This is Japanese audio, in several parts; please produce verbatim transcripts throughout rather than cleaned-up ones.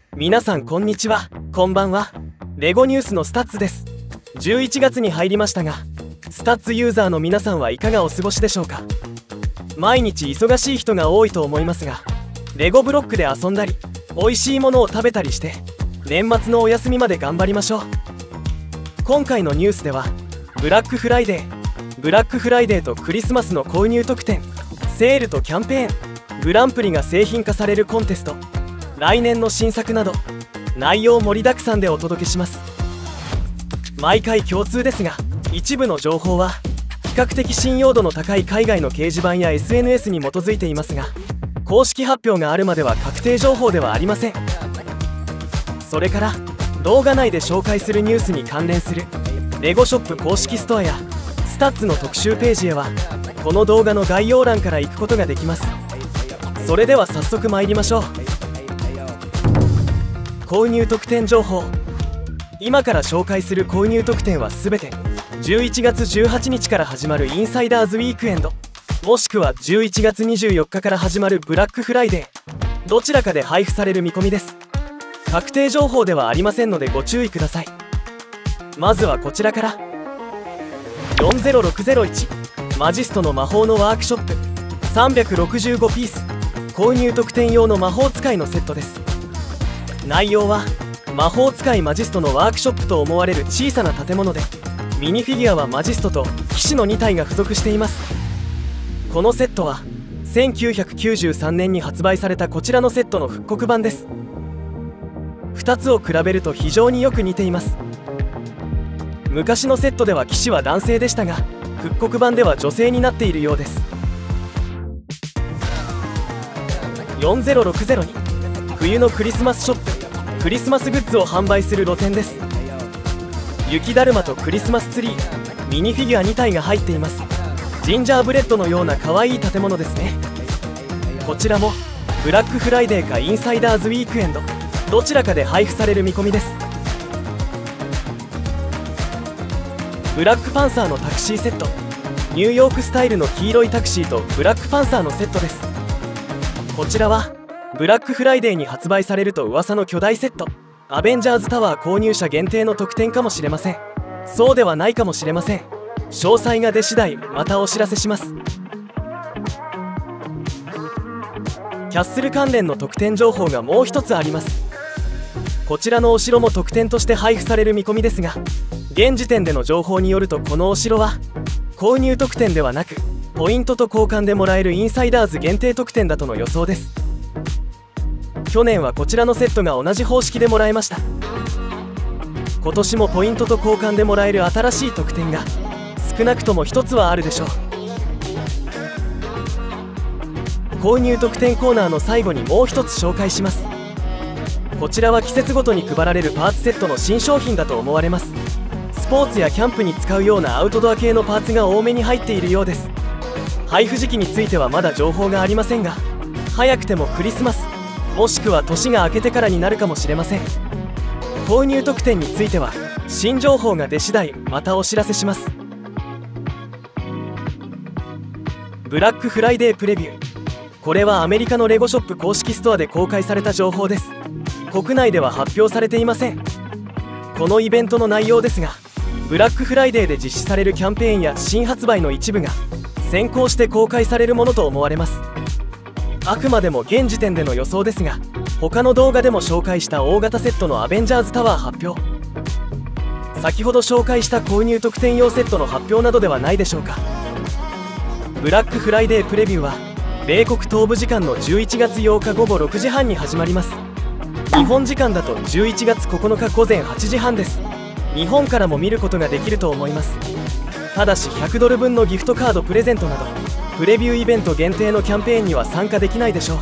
皆さんこんにちは、こんばんは。レゴニュースのスタッツです。じゅういちがつに入りましたが、スタッツユーザーの皆さんはいかがお過ごしでしょうか。毎日忙しい人が多いと思いますが、レゴブロックで遊んだり美味しいものを食べたりして年末のお休みまで頑張りましょう。今回のニュースではブラックフライデーブラックフライデーとクリスマスの購入特典、セールとキャンペーン、グランプリが製品化されるコンテスト、来年の新作など内容盛りだくさんでお届けします。毎回共通ですが、一部の情報は比較的信用度の高い海外の掲示板や エスエヌエス に基づいていますが、公式発表があるまでは確定情報ではありません。それから動画内で紹介するニュースに関連するレゴショップ公式ストアやスタッツの特集ページへはこの動画の概要欄から行くことができます。それでは早速参りましょう。購入特典情報。今から紹介する購入特典は全てじゅういちがつじゅうはちにちから始まるインサイダーズウィークエンド、もしくはじゅういちがつにじゅうよっかから始まるブラックフライデー、どちらかで配布される見込みです。確定情報ではありませんのでご注意ください。まずはこちらから。よんぜろろくぜろいちマジストの魔法のワークショップさんびゃくろくじゅうごピース購入特典用の魔法使いのセットです。内容は魔法使いマジストのワークショップと思われる小さな建物で、ミニフィギュアはマジストと騎士のにたいが付属しています。このセットはせんきゅうひゃくきゅうじゅうさんねんに発売されたこちらのセットの復刻版です。ふたつを比べると非常によく似ています。昔のセットでは騎士は男性でしたが、復刻版では女性になっているようです。よんぜろろくぜろに冬のクリスマスショップ、クリスマスグッズを販売する露店です。雪だるまとクリスマスツリー、ミニフィギュアにたいが入っています。ジンジャーブレッドのような可愛い建物ですね。こちらもブラックフライデーかインサイダーズウィークエンド、どちらかで配布される見込みです。ブラックパンサーのタクシーセット、ニューヨークスタイルの黄色いタクシーとブラックパンサーのセットです。こちらはブラックフライデーに発売されると噂の巨大セット、アベンジャーズタワー購入者限定の特典かもしれません。そうではないかもしれません。詳細が出次第またお知らせします。キャッスル関連の特典情報がもう一つあります。こちらのお城も特典として配布される見込みですが、現時点での情報によるとこのお城は購入特典ではなくポイントと交換でもらえるインサイダーズ限定特典だとの予想です。去年はこちらのセットが同じ方式でもらえました。今年もポイントと交換でもらえる新しい特典が少なくともひとつはあるでしょう。購入特典コーナーの最後にもう一つ紹介します。こちらは季節ごとに配られるパーツセットの新商品だと思われます。スポーツやキャンプに使うようなアウトドア系のパーツが多めに入っているようです。配布時期についてはまだ情報がありませんが、早くてもクリスマスもしくは年が明けてからになるかもしれません。購入特典については新情報が出次第またお知らせします。ブラックフライデープレビュー。これはアメリカのレゴショップ公式ストアで公開された情報です。国内では発表されていません。このイベントの内容ですが、ブラックフライデーで実施されるキャンペーンや新発売の一部が先行して公開されるものと思われます。あくまでも現時点での予想ですが、他の動画でも紹介した大型セットのアベンジャーズタワー発表、先ほど紹介した購入特典用セットの発表などではないでしょうか。ブラックフライデープレビューは米国東部時間のじゅういちがつようかごごろくじはんに始まります。日本時間だとじゅういちがつここのかごぜんはちじはんです。日本からも見ることができると思います。ただしひゃくドルぶんのギフトカードプレゼントなどプレビューイベント限定のキャンペーンには参加できないでしょ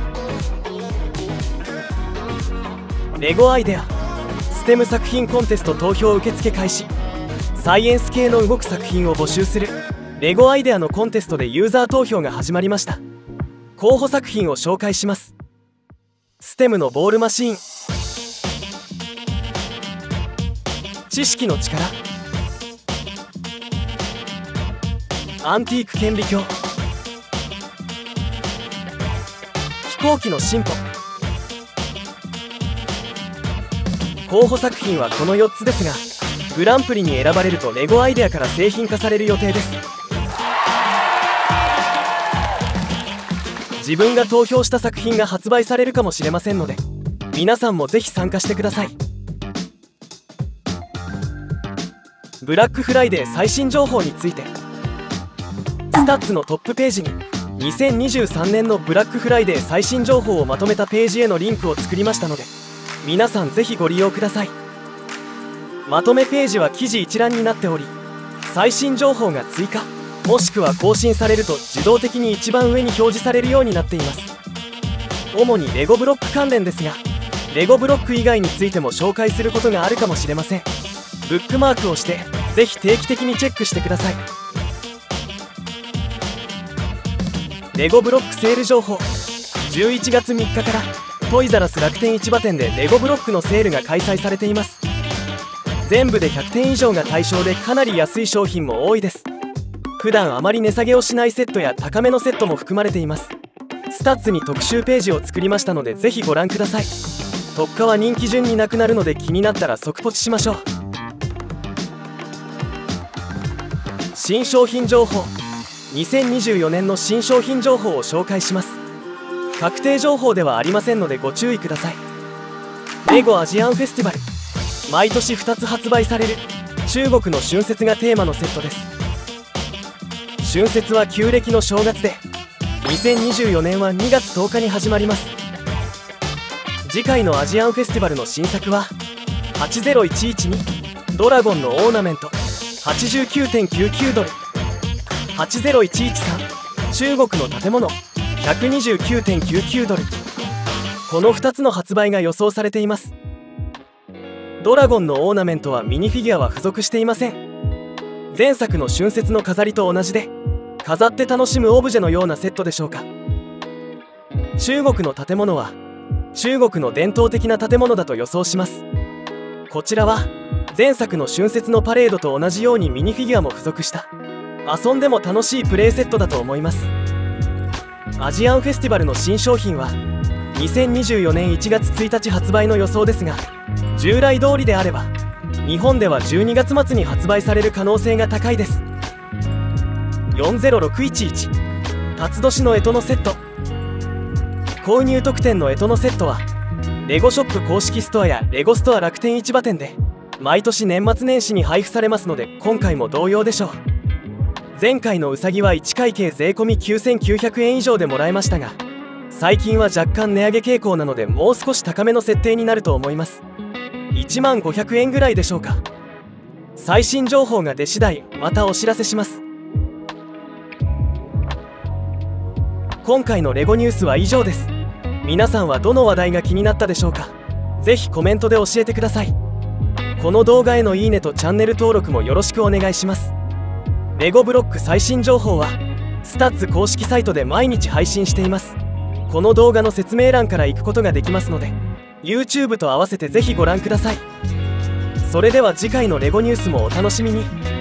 う。レゴアイデアステム作品コンテスト投票受付開始。サイエンス系の動く作品を募集するレゴアイデアのコンテストでユーザー投票が始まりました。候補作品を紹介します。ステムのボールマシーン、知識の力、アンティーク顕微鏡、飛行機の進歩、 候補作品はこのよっつですが、グランプリに選ばれるとレゴアイデアから製品化される予定です。自分が投票した作品が発売されるかもしれませんので、皆さんもぜひ参加してください。ブラックフライデー最新情報について、スタッツのトップページににせんにじゅうさんねんのブラックフライデー最新情報をまとめたページへのリンクを作りましたので、皆さんぜひご利用ください。まとめページは記事一覧になっており、最新情報が追加もしくは更新されると自動的に一番上に表示されるようになっています。主にレゴブロック関連ですが、レゴブロック以外についても紹介することがあるかもしれません。ブックマークをしてぜひ定期的にチェックしてください。レゴブロックセール情報、じゅういちがつみっかからトイザらス楽天市場店でレゴブロックのセールが開催されています。全部でひゃくてん以上が対象で、かなり安い商品も多いです。普段あまり値下げをしないセットや高めのセットも含まれています。スタッツに特集ページを作りましたのでぜひご覧ください。特価は人気順になくなるので、気になったら即ポチしましょう。新商品情報、にせんにじゅうよねんの新商品情報を紹介します。確定情報ではありませんのでご注意ください。レゴアジアンフェスティバル、毎年ふたつ発売される中国の春節がテーマのセットです。春節は旧暦の正月で、にせんにじゅうよねんはにがつとおかに始まります。次回のアジアンフェスティバルの新作ははちぜろいちいちにドラゴンのオーナメント はちじゅうきゅうてんきゅうきゅうドル、はちぜろいちいちさん中国の建物 ひゃくにじゅうきゅうてんきゅうきゅうドル、このふたつの発売が予想されています。ドラゴンのオーナメントはミニフィギュアは付属していません。前作の春節の飾りと同じで、飾って楽しむオブジェのようなセットでしょうか。中国の建物は中国の伝統的な建物だと予想します。こちらは前作の春節のパレードと同じようにミニフィギュアも付属した遊んでも楽しいプレイセットだと思います。アジアンフェスティバルの新商品はにせんにじゅうよねんいちがつついたち発売の予想ですが、従来通りであれば日本ではじゅうにがつまつに発売される可能性が高いです。よんぜろろくいちいち辰年の干支のセット、購入特典の干支のセットはレゴショップ公式ストアやレゴストア楽天市場店で毎年年末年始に配布されますので、今回も同様でしょう。前回のうさぎはいちかいけい税込みきゅうせんきゅうひゃくえん以上でもらえましたが、最近は若干値上げ傾向なのでもう少し高めの設定になると思います。いちまんごひゃくえんぐらいでしょうか。最新情報が出次第またお知らせします。今回のレゴニュースは以上です。皆さんはどの話題が気になったでしょうか。ぜひコメントで教えてください。この動画へのいいねとチャンネル登録もよろしくお願いします。レゴブロック最新情報はスタッツ公式サイトで毎日配信しています。この動画の説明欄から行くことができますので、 YouTube と合わせてぜひご覧ください。それでは次回のレゴニュースもお楽しみに。